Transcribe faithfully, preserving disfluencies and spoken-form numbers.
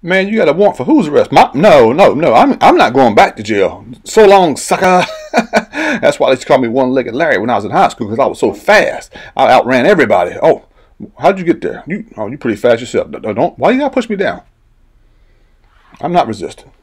Man, you got a warrant for whose arrest? My, no, no, no. I'm I'm not going back to jail. So long, sucker. That's why they used to call me One-Legged Larry when I was in high school, because I was so fast. I outran everybody. Oh, how'd you get there? You oh, you pretty fast yourself. Don't. Why you gotta push me down? I'm not resisting.